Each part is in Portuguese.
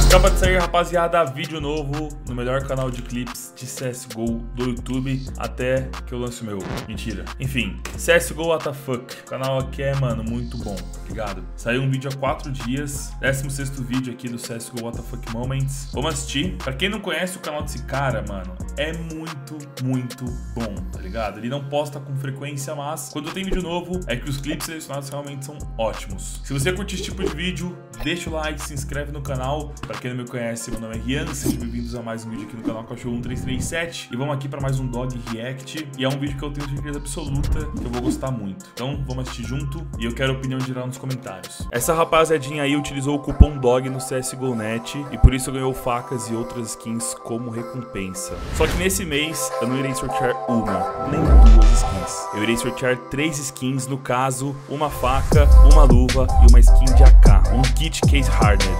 Acaba de sair, rapaziada, vídeo novo no melhor canal de clipes de CSGO do YouTube, até que eu lance o meu. Mentira. Enfim, CSGO WTF. O canal aqui é, mano, muito bom, tá ligado? Saiu um vídeo há 4 dias, 16º vídeo aqui do CSGO WTF Moments. Vamos assistir. Pra quem não conhece o canal desse cara, mano, é muito bom, tá ligado? Ele não posta com frequência, mas quando tem vídeo novo, é que os clipes selecionados realmente são ótimos. Se você curte esse tipo de vídeo, deixa o like, se inscreve no canal. Pra quem não me conhece, meu nome é Rian, sejam bem-vindos a mais um vídeo aqui no canal Cachorro1337. E vamos aqui para mais um Dog React. E é um vídeo que eu tenho certeza absoluta que eu vou gostar muito. Então vamos assistir junto e eu quero a opinião geral nos comentários. Essa rapaziadinha aí utilizou o cupom DOG no CSGO.net e por isso ganhou facas e outras skins como recompensa. Só que nesse mês eu não irei sortear uma, nem 2 skins. Eu irei sortear 3 skins, no caso, uma faca, uma luva e uma skin de AK, um kit case hardened.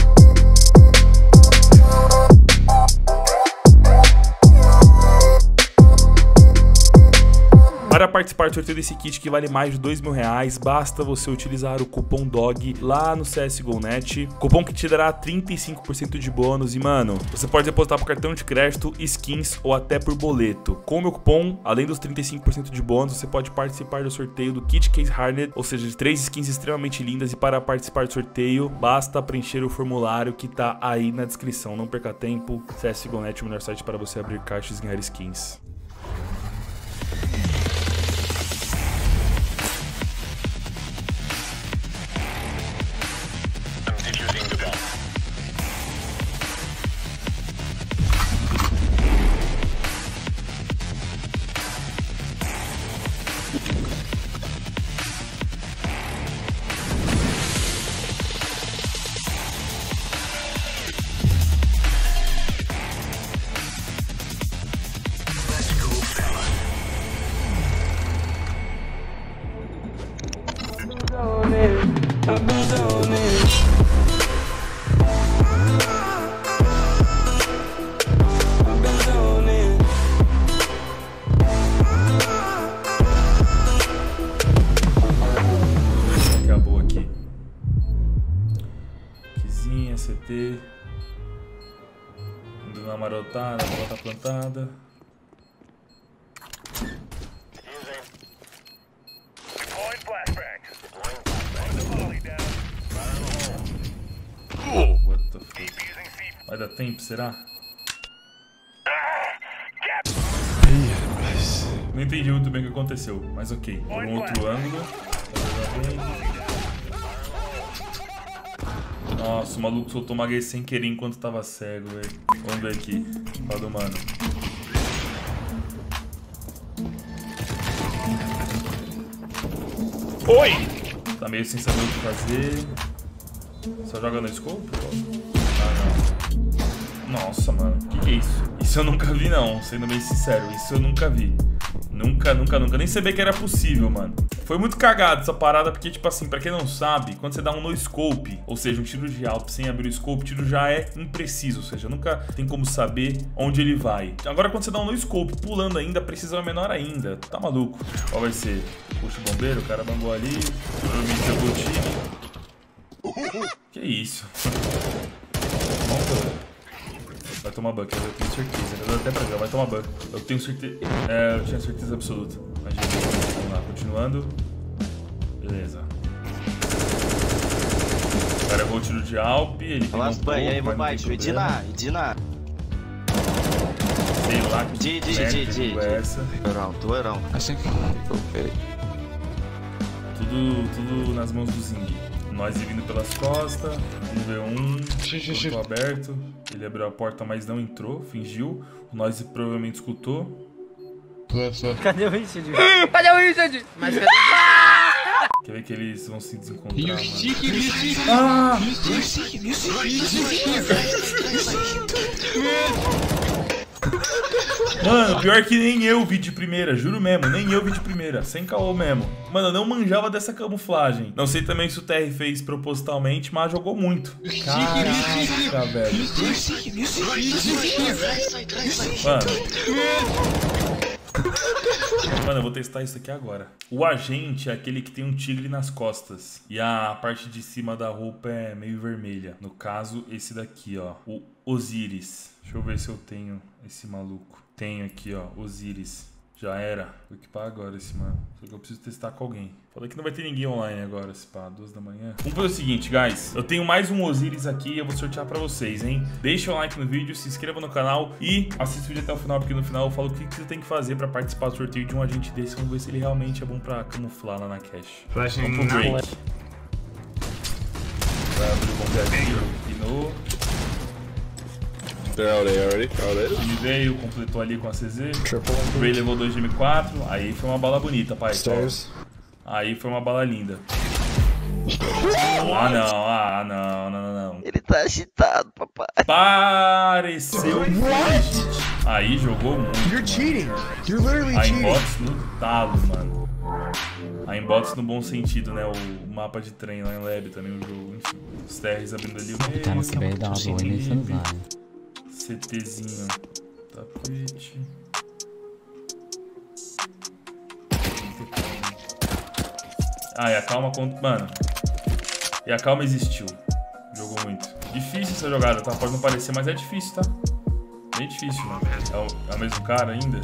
Para participar do sorteio desse kit que vale mais de R$2.000, basta você utilizar o cupom DOG lá no CSGO.net, cupom que te dará 35% de bônus e, mano, você pode depositar por cartão de crédito, skins ou até por boleto. Com o meu cupom, além dos 35% de bônus, você pode participar do sorteio do Kit Case Hardened, ou seja, de 3 skins extremamente lindas, e para participar do sorteio, basta preencher o formulário que tá aí na descrição. Não perca tempo, CSGO.net é o melhor site para você abrir caixas e ganhar skins. Acabou aqui. Quizinha, CT. Indo na marotada, a bola tá plantada. What the fuck? Vai dar tempo, será? Não entendi muito bem o que aconteceu, mas ok. Por um outro ângulo. Nossa, o maluco soltou uma H sem querer enquanto tava cego, velho. Vamos ver aqui. Fala do mano. Oi! Tá meio sem saber o que fazer. Só joga no scope? Ah, não. Nossa, mano. Que é isso? Isso eu nunca vi, não. Sendo bem sincero. Isso eu nunca vi. Nunca. Nem sabia que era possível, mano. Foi muito cagado essa parada, porque, tipo assim, pra quem não sabe, quando você dá um no-scope, ou seja, um tiro de alto sem abrir o scope, o tiro já é impreciso, ou seja, nunca tem como saber onde ele vai. Agora, quando você dá um no-scope pulando ainda, a precisão é menor ainda. Tá maluco? Qual vai ser? Puxa o bombeiro, o cara bangou ali, provavelmente jogou o time. Que isso? Vai tomar ban, eu tenho certeza. Eu até pra já, vai tomar ban. Eu tenho certeza. É, eu tinha certeza absoluta. Mas, vamos lá, continuando. Beleza. O cara errou o tiro de Alp. Ele tem um pouco, aí, baixo. Edina. Sei lá que merda é essa. Tueirão. Assim que Tudo nas mãos do Zing. Nós vindo pelas costas, 1v1, portão aberto. Ele abriu a porta, mas não entrou, fingiu. O Nós provavelmente escutou. Cadê o Richard? Cadê o Richard? Mas cadê o Quer ver que eles vão se desencontrar, Mano, pior que nem eu vi de primeira, juro mesmo, nem eu vi de primeira, sem caô mesmo. Mano, eu não manjava dessa camuflagem. Não sei também se o TR fez propositalmente, mas jogou muito. Caraca, velho. Mano. Mano, eu vou testar isso aqui agora. O agente é aquele que tem um tigre nas costas. E a parte de cima da roupa é meio vermelha. No caso, esse daqui, ó. O Osiris. Deixa eu ver se eu tenho esse maluco. Tenho aqui, ó. Osiris. Já era. Vou equipar agora esse mano. Só que eu preciso testar com alguém. Falei que não vai ter ninguém online agora, se pá, 2 da manhã. Vamos fazer o seguinte, guys. Eu tenho mais um Osiris aqui e eu vou sortear pra vocês, hein? Deixa o like no vídeo, se inscreva no canal e assista o vídeo até o final, porque no final eu falo o que você tem que fazer pra participar do sorteio de um agente desse. Vamos ver se ele realmente é bom pra camuflar lá na cache. Vamos pro break. Vai abrir o bombeadinho, pinou. Ele veio, completou ali com a CZ. O Ray levou 2 de M4. Aí foi uma bala bonita, pai. Aí foi uma bala linda. Não. Ele tá agitado, papai. Pareceu legítimo. Aí jogou muito. A inbox no talo, mano. A inbox no bom sentido, né? O mapa de trem lá em Lab também, o jogo. Enfim, os TRs abrindo ali o meio. CTzinho. Tapete. Ah, e a calma contra... Mano. E a calma existiu. Jogou muito. Difícil essa jogada, tá? Pode não parecer, mas é difícil, tá? Bem difícil, mano. É o mesmo cara ainda?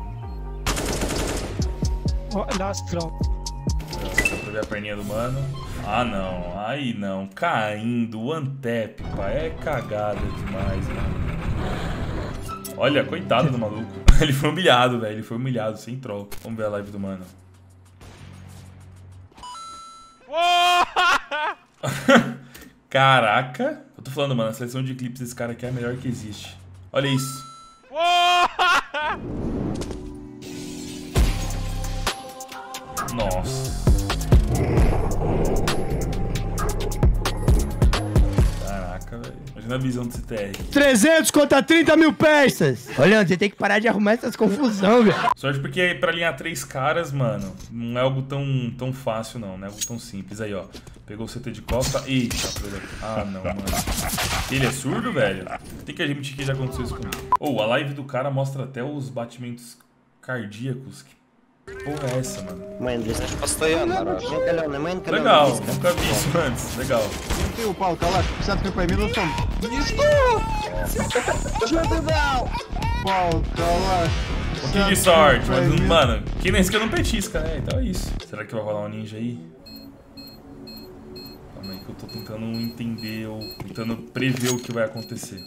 Lastrão. Dá pra ver a perninha do mano. Ah, não. Aí não. Caindo. One tap, pai. É cagada demais, mano. Olha, coitado do maluco. Ele foi humilhado, velho. Ele foi humilhado, sem troll. Vamos ver a live do mano. Caraca. Eu tô falando, mano. A seleção de clipes desse cara aqui é a melhor que existe. Olha isso. Nossa. Caraca, velho. Imagina a visão do CTR. 300 contra 30 mil peças. Olha, você tem que parar de arrumar essas confusão, velho. Sorte porque pra alinhar 3 caras, mano, não é algo tão fácil, não. Não é algo tão simples. Aí, ó. Pegou o CT de costa. Eita, ah, não, mano. Ele é surdo, velho? Tem que admitir que já aconteceu isso comigo. A live do cara mostra até os batimentos cardíacos. Que porra é essa, mano? Legal, nunca vi isso antes. Legal. Tem o pau, tá lá, precisa ter pra mim, não sou. Pau, tá lá. Um pouquinho de sorte, mas, mano, quem nem esquece não petisca, né? Então é isso. Será que vai rolar um ninja aí? Calma aí que eu tô tentando entender ou tentando prever o que vai acontecer.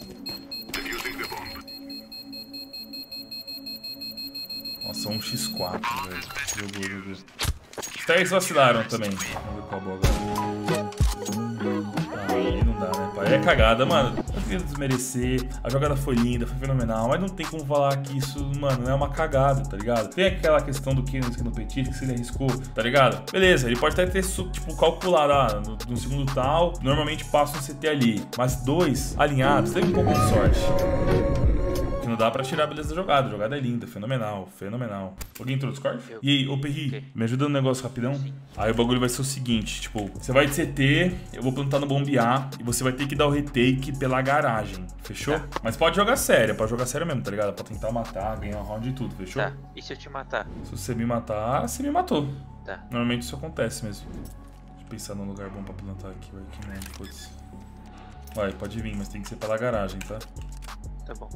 Nossa, um X4, velho. Jogou. Os TRs vacilaram também. Vamos ver qual boa agora. Ah, aí não dá, né, pai? É cagada, mano. Eu queria desmerecer. A jogada foi linda, foi fenomenal. Mas não tem como falar que isso, mano, é uma cagada, tá ligado? Tem aquela questão do que no petit, que se ele arriscou, tá ligado? Beleza, ele pode até ter, tipo, calculado, no segundo tal. Normalmente passa um CT ali. Mas 2 alinhados, teve um pouco de sorte. Que não dá pra tirar a beleza da jogada. A jogada é linda, fenomenal. Alguém entrou no Discord? E aí, ô Perri, me ajuda no negócio rapidão? Sim. Aí o bagulho vai ser o seguinte, tipo, você vai de CT, eu vou plantar no bombear e você vai ter que dar o retake pela garagem, fechou? Tá. Mas pode jogar sério mesmo, tá ligado? Pra tentar matar, ganhar um round e tudo, fechou? Tá, e se eu te matar? Se você me matar, você me matou. Tá. Normalmente isso acontece mesmo. Deixa eu pensar num lugar bom pra plantar aqui, vai que não, foda-se. Vai, pode vir, mas tem que ser pela garagem, tá? Tá bom.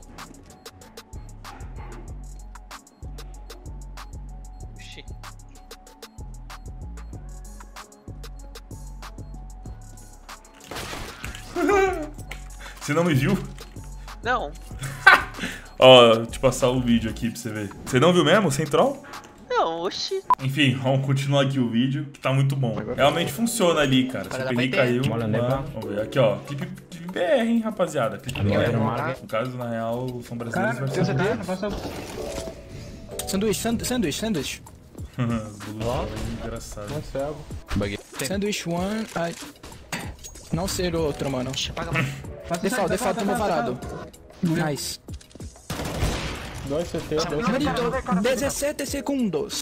Você não me viu? Não. Ó, te passar o vídeo aqui pra você ver. Você não viu mesmo, sem troll? Não, oxi. Enfim, vamos continuar aqui o vídeo, que tá muito bom. Realmente funciona ali, cara. Se o Perri caiu, vamos ver. Aqui, ó. Clipe BR, hein, rapaziada. Clipe BR. No caso, na real, são brasileiros versus... Sanduíche. Engraçado. Sanduíche one. Não ser outro, mano. Default, tomou varado. Nice. 2 CT, 17 segundos.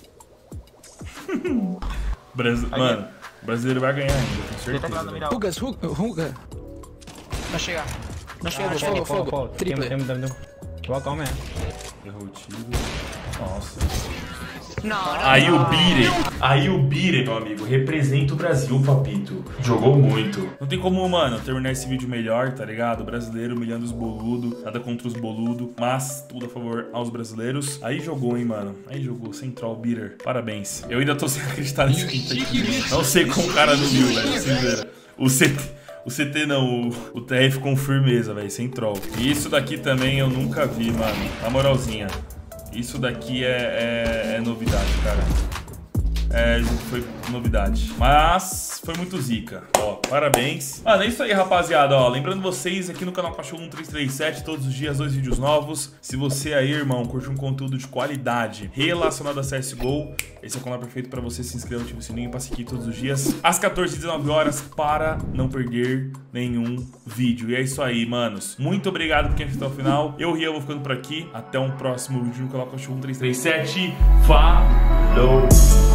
Mano, o brasileiro vai ganhar ainda, com certeza. Ruga. Vai chegar. Fogo. Triple. Calma aí. Errou o tiro. Nossa. Aí o Bire, meu amigo, representa o Brasil, papito. Jogou muito. Não tem como, mano, terminar esse vídeo melhor, tá ligado? O brasileiro humilhando os boludos, nada contra os boludos, mas tudo a favor aos brasileiros. Aí jogou, hein, mano. Aí jogou, Central Bitter. Parabéns. Eu ainda tô sem acreditar nesse quinto aqui. Não sei como o cara não viu, velho. Vocês viram. O CT não, o TF com firmeza, velho, sem troll. E isso daqui também eu nunca vi, mano. Na moralzinha. Isso daqui é novidade, cara. Foi novidade. Mas foi muito zica. Ó, parabéns. Mano, é isso aí, rapaziada. Ó, lembrando vocês, aqui no canal Cachorro 1337, todos os dias, 2 vídeos novos. Se você aí, irmão, curte um conteúdo de qualidade relacionado a CSGO, esse é o canal perfeito pra você se inscrever, ativa o sininho pra seguir todos os dias, às 14 e 19 horas, para não perder nenhum vídeo. E é isso aí, manos. Muito obrigado por quem assistiu até o final. Eu, Rian, vou ficando por aqui. Até um próximo vídeo no canal Cachorro 1337. Falou!